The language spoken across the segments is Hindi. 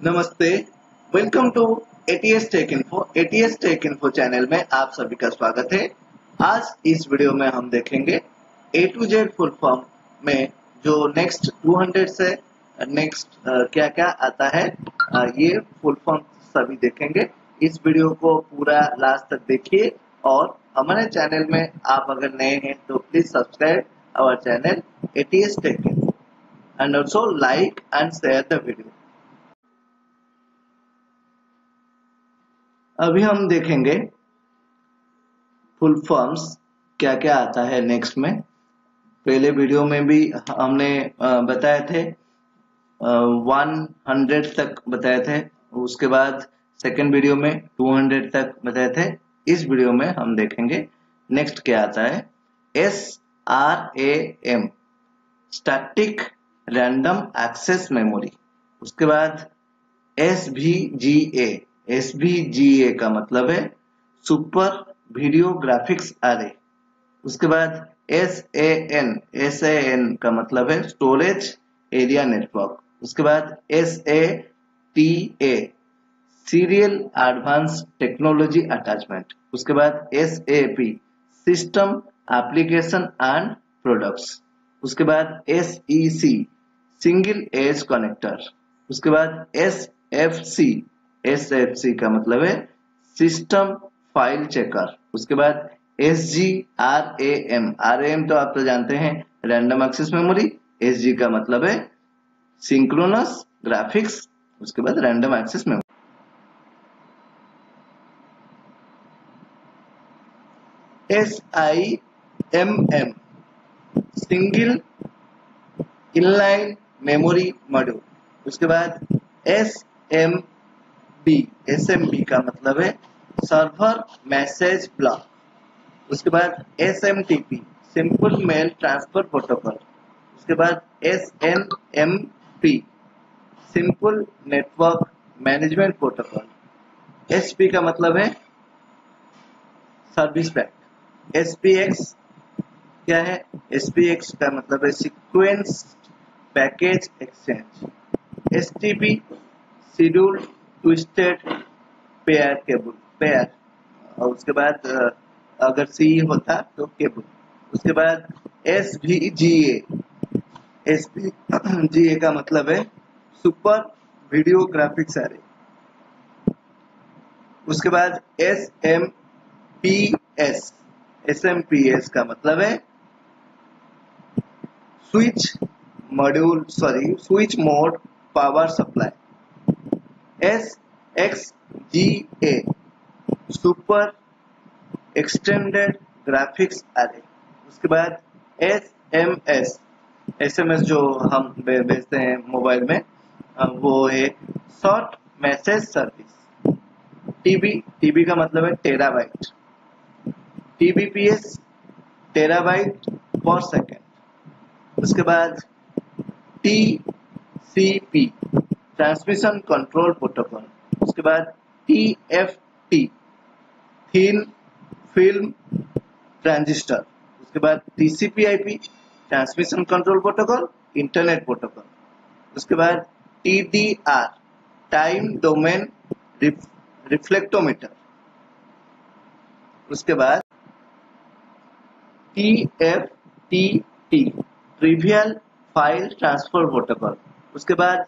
नमस्ते। Welcome to ATS tech info. ATS tech info channel में आप सभी का स्वागत है। आज इस वीडियो में हम देखेंगे A to Z full form में जो नेक्स्ट 200 से नेक्स्ट क्या क्या आता है, ये फुल फॉर्म सभी देखेंगे। इस वीडियो को पूरा लास्ट तक देखिए और हमारे चैनल में आप अगर नए हैं तो please subscribe our channel ATS tech info and also like and share the video. अभी हम देखेंगे फुल फॉर्म्स क्या क्या आता है नेक्स्ट में। पहले वीडियो में भी हमने बताए थे 100 तक बताए थे, उसके बाद सेकंड वीडियो में 200 तक बताए थे। इस वीडियो में हम देखेंगे नेक्स्ट क्या आता है। SRAM static random access memory. उसके बाद SVGA का मतलब है सुपर वीडियो ग्राफिक्स अरे। उसके बाद SAN का मतलब है स्टोरेज एरिया नेटवर्क। उसके बाद SATA serial advance technology attachment. उसके बाद SAP system application and products. उसके बाद SEC सिंगल एज कनेक्टर। उसके बाद SFC का मतलब है सिस्टम फाइल चेकर। उसके बाद RAM तो आप तो जानते हैं रैंडम एक्सेस मेमोरी। SG का मतलब है सिंक्रोनस ग्राफिक्स। उसके बाद random access memory. SIMM single inline memory module. उसके बाद SMB का मतलब है सर्वर मैसेज ब्लॉक। उसके बाद SMTP simple mail transfer protocol. उसके बाद SNMP simple network management protocol. SP का मतलब है सर्विस पैक। SPX क्या है? SPX का मतलब है sequence package exchange. STP schedule twisted pair cable pair. और उसके बाद अगर C होता तो केबल। उसके बाद SVGA का मतलब है सुपर वीडियो ग्राफिक्स अरे। उसके बाद SMPS का मतलब है switch mode power supply. SXGA super extended graphics array. उसके बाद SMS जो हम भेजते हैं मोबाइल में, वो है शॉर्ट मैसेज सर्विस। TB का मतलब है terabyte. TBPS terabyte per second. उसके बाद TCP ट्रांसमिशन कंट्रोल प्रोटोकॉल। उसके बाद TFT थिन फिल्म ट्रांजिस्टर। उसके बाद TCP/IP transmission control protocol internet protocol. उसके बाद TDR टाइम डोमेन रिफ्लेक्टोमीटर। उसके बाद TFTP trivial file transfer protocol. उसके बाद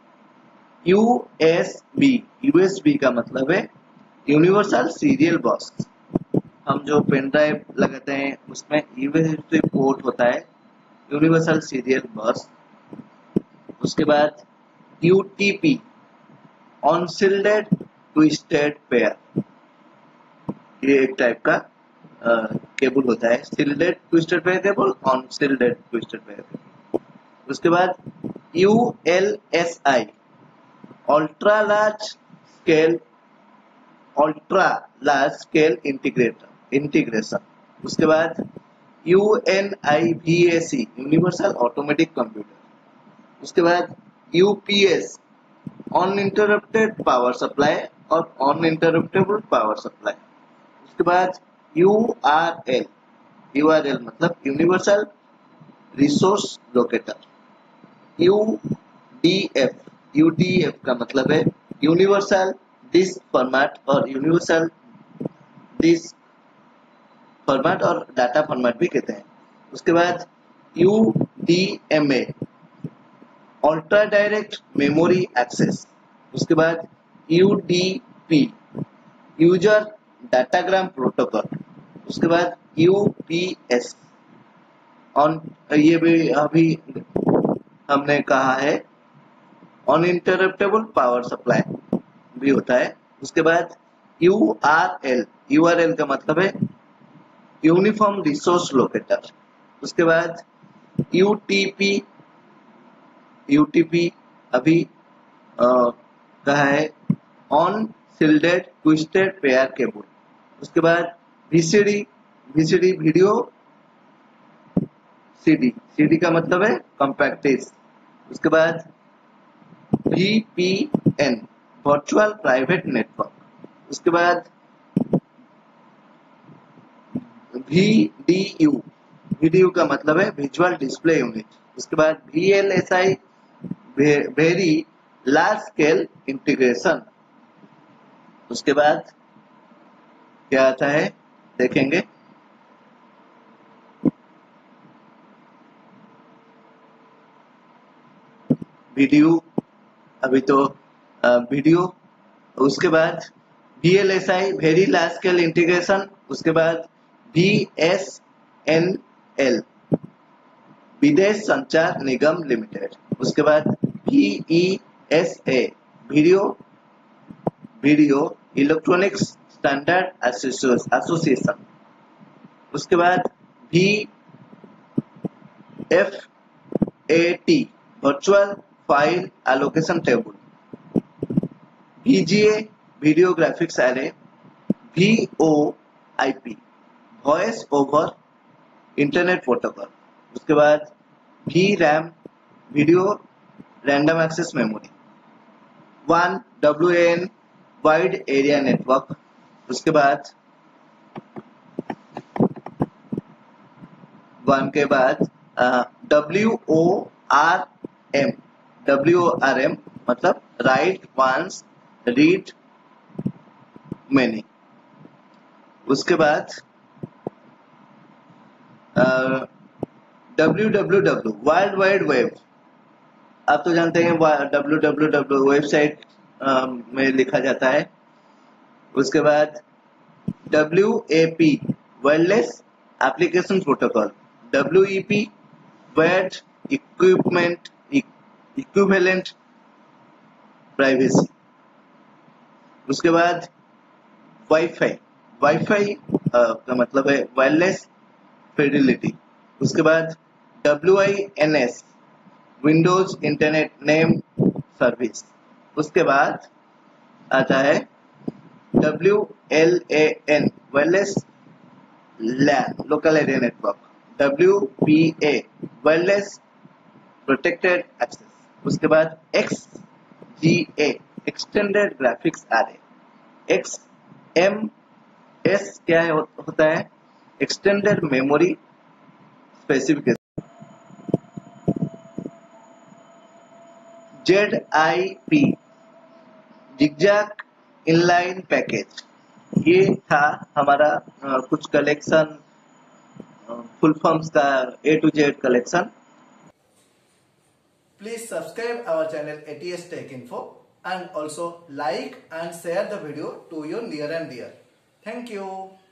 USB का मतलब है यूनिवर्सल सीरियल बस। हम जो पेन ड्राइव लगाते हैं उसमें USB पोर्ट होता है, यूनिवर्सल सीरियल बस। उसके बाद UTP अनशील्डेड ट्विस्टेड पेयर। ये एक टाइप का केबल होता है, shielded twisted pair cable, unshielded twisted pair cable. उसके बाद ULSI ultra large scale integration. उसके बाद UNIVAC यूनिवर्सल ऑटोमेटिक कंप्यूटर। उसके बाद UPS अनइंटरप्टेड पावर सप्लाई और अनइंटरप्टेबल पावर सप्लाई। उसके बाद URL मतलब universal resource locator. UDF UDF का मतलब है यूनिवर्सल डिस्क फॉर्मेट और यूनिवर्सल डिस्क फॉर्मेट और डाटा फॉर्मेट भी कहते हैं। उसके बाद UDMA अल्ट्रा डायरेक्ट मेमोरी एक्सेस। उसके बाद UDP यूजर डाटाग्राम प्रोटोकॉल। उसके बाद UPS ऑन, ये भी अभी हमने कहा है अनइंटरप्टेबल पावर सप्लाई भी होता है। उसके बाद URL का मतलब है यूनिफॉर्म रिसोर्स लोकेटर। उसके बाद UTP अभी कहा है unshielded twisted pair cable. उसके बाद VCD वीडियो CD का मतलब है कॉम्पैक्ट डिस्क। उसके बाद VPN वर्चुअल प्राइवेट नेटवर्क। उसके बाद VDU का मतलब है विजुअल डिस्प्ले यूनिट। उसके बाद VLSI very large scale integration. उसके बाद क्या आता है देखेंगे। वीडियो अभी तो वीडियो। उसके बाद VLSI very large scale integration. उसके बाद BSNL विदेश संचार निगम लिमिटेड। उसके बाद VESA video electronics standard association. उसके बाद VFAT virtual file allocation table. VGA video graphics array. VoIP voice over internet protocol. उसके बाद VRAM video random access memory. 1WAN wide area network. उसके बाद 1 के बाद WORM मतलब राइट वंस रीड मैनी। उसके बाद WWW वर्ल्ड वाइड वेब। आप तो जानते हैं WWW वेबसाइट में लिखा जाता है। उसके बाद WAP wireless application protocol. WEP wired equivalent privacy. उसके बाद वाईफाई का मतलब है वायरलेस फिडेलिटी। उसके बाद WINS Windows internet name service. उसके बाद आता है WLAN wireless LAN local area network. WPA wireless protected access. उसके बाद XGA extended graphics array. XMS क्या होता है extended memory specification. ZIP zigzag inline package. ये था हमारा कुछ कलेक्शन फुल फॉर्म्स का A to Z collection. Please subscribe our channel ATS Tech Info and also like and share the video to your near and dear. Thank you.